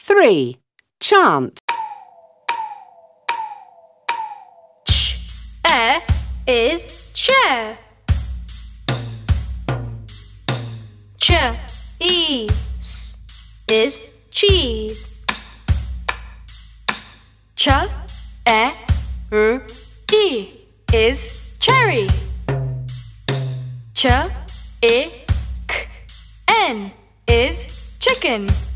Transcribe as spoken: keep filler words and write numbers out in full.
Three. Chant. Ch e is chair. Ch e s is cheese. Ch e r e is cherry. Ch I k n is chicken.